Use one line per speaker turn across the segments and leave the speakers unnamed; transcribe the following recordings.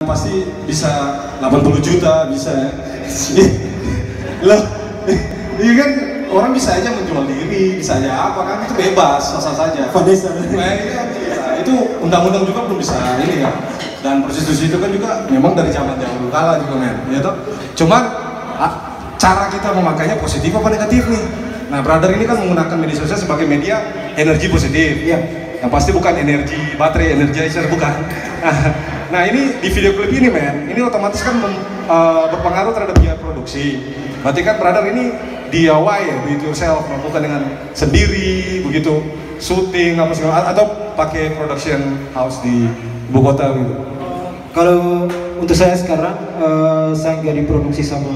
pasti bisa 80 juta, bisa ya. Loh, iya kan orang bisa aja menjual diri, bisa aja apa kan, itu bebas, sah-sah saja. Nah, itu undang-undang juga belum bisa ini ya. Dan prostitusi itu kan juga memang dari zaman dahulu kala juga men, ya toh. Cuman cara kita memakainya positif apa negatif nih. Nah, brother ini kan menggunakan media sosial sebagai media energi positif.
Iya.
Yang pasti bukan energi baterai, energizer, bukan. Nah, ini di video klip ini men, ini otomatis kan berpengaruh terhadap biaya produksi. Berarti kan brother ini DIY ya, do it yourself, melakukan dengan sendiri, begitu syuting apa segala, atau pakai production house di ibu kota gitu.
Kalau untuk saya sekarang, saya nggak diproduksi sama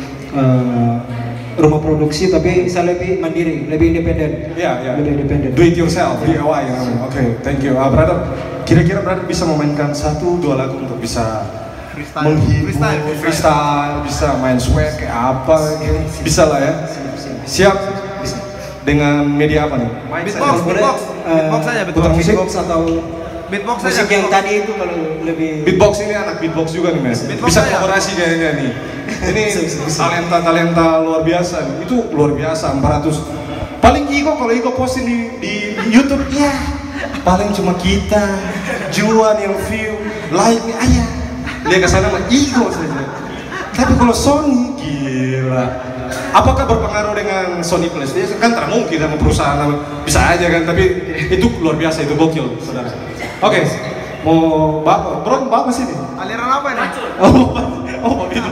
rumah produksi, tapi saya lebih mandiri, lebih independen.
Iya.
Lebih independen.
Do it yourself, DIY ya. Oke, thank you. Brother, kira-kira brother bisa memainkan 1-2 lagu untuk bisa menghibur, freestyle, bisa main swag kayak apa gitu. Bisa lah ya. Siap?
Bisa.
Dengan media apa nih?
Beatbox saja,
putar musik
atau
beatbox
musik yang tadi itu kalau lebih.
Beatbox ini anak beatbox juga nih men. Bisa kolaborasi kayaknya nih. Ini talenta luar biasa nih. Itu luar biasa 400. Paling Iko kalau Iko posting di YouTube ya. Paling cuma kita, Juan yang view, like ayah. Dia kesana sama Iko saja. Tapi kalau Sony gila. Apakah berpengaruh dengan Sony PlayStation? Kan tak mungkin sama perusahaan, bisa aja kan, tapi itu luar biasa, itu gokil, saudara. Oke, mau bapak sini?
Aliran apa ini?
Oh, itu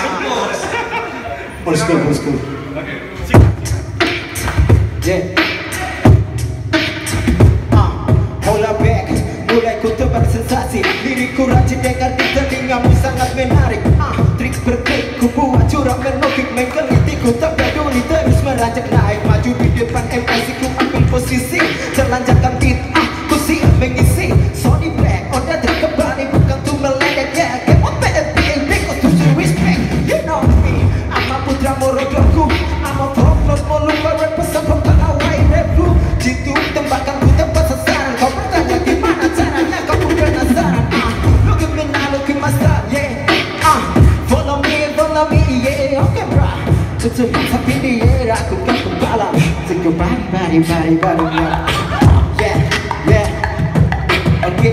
Old school.
Oke.
Yeah. Bola back, mulai ku tebar sensasi. Lirikku rajin dengar di telingamu sangat menarik. Trik bertrik ku buat curang menukik menggeliti. Ku tak peduli terus meranjak naik maju di depan MIC. Ku ambil posisi terlanjakan beat. Ku siap mengisi. Sony back, on the track kembali bukan tuh meledek. Yeah, come on baby, because to show respect. You know me, I'm a putra morodoku. I'm a problem, mau lupa rap pesan pengawai rapku. Jitu tembakan ku tempat sasaran. Kau bertanya gimana caranya, kamu penasaran. Look at me now, look at my style, yeah. Follow me, yeah. Okay, bro. Tutup mata di air, aku kan kepala. Take your body, yeah. Okay.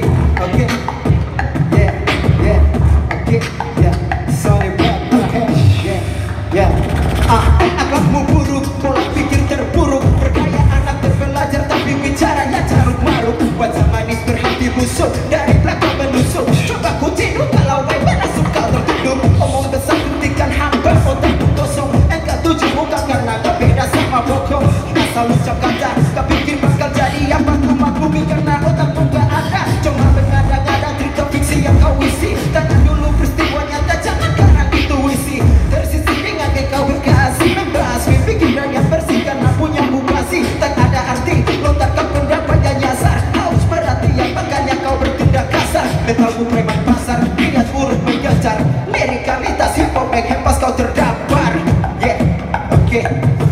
Yeah. Sorry, bro. Okay. Yeah. Akhlakmu buruk, pola pikir terburuk. Bergaya anak terbelajar tapi bicaranya carut marut. Wajah manis berhati busuk, dari belakang menusuk. Coba ku tidur kalau mana suka tertunduk. Omong besar hentikan hamba, otakku kosong. Engkau tujuh muka karena gak beda sama bokong. Asal ucap kata, gak pikir bakal jadi apa. Ku maklumi karena otakmu gak ada. Cuma mengada-ngada cerita fiksi yang kau isi. Tanya dulu peristiwa nyata, jangan karena intuisi. Tersisi dengan kau berkasih, membahas pikiran yang bersih karena punya mubasi. Tak ada arti, lontarkan pendapat yang nyasar. Haus perhatian, makanya kau bertindak kasar. Metalmu preman pasar, niat buruk mengejar. Lirikalitas hip-hop menghempas kau terdampar. Yeah, okay.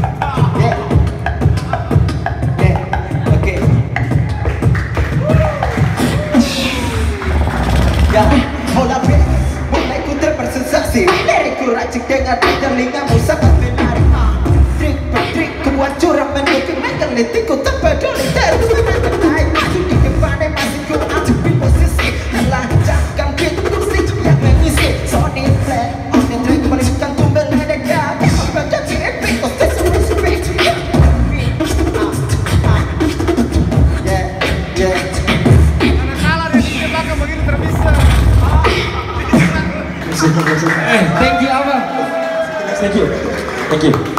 Ya, bola back, mulai ku terbersensasi. Lirikku racik dengar di telingamu sangat menarik. Trik per trik, ku buat curang menukik menggeliti. Ku tak peduli terus menanjak naik maju di depan masih ku ambil posisi. Lancarkan beat musik yang mengisi. Sony flat, on the track balikan tumbel ledek ya. Baca CP, kau terus speech. Yeah.
Thank you, Abang.
Thank you.